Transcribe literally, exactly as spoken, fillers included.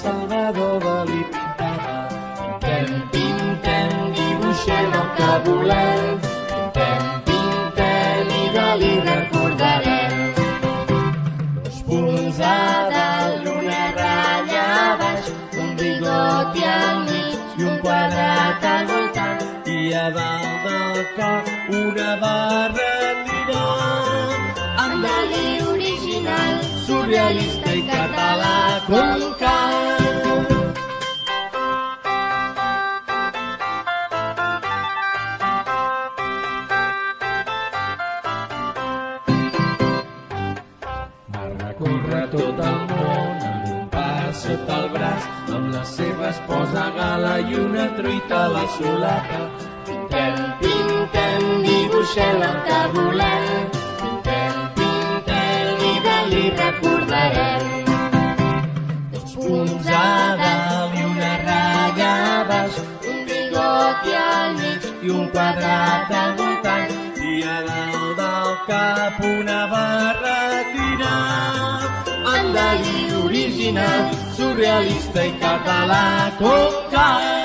Salvador Dalí pintava. Pintem, pintem, dibuixem el que volem. Pintem, pintem i Dalí recordarem. Dos punts a dalt, una ratlla a baix, un bigoti al mig i un quadrat al voltant. I a dalt del cap una barra tirant. Amb Dalí original, surrealista i català com cal. Va recórrer tot el món amb un pas sota el braç, amb la seva esposa gala i una truita a la solapa. Pintem, pintem, dibuixem el que volem. Pintem, pintem i Dalí recordarem. Dos punts a dalt i una ratlla a baix, un bigoti al mig i un quadrat al voltant. I a dalt del cap una barra tirant. Amb Dalí original, surrealista i català com cal.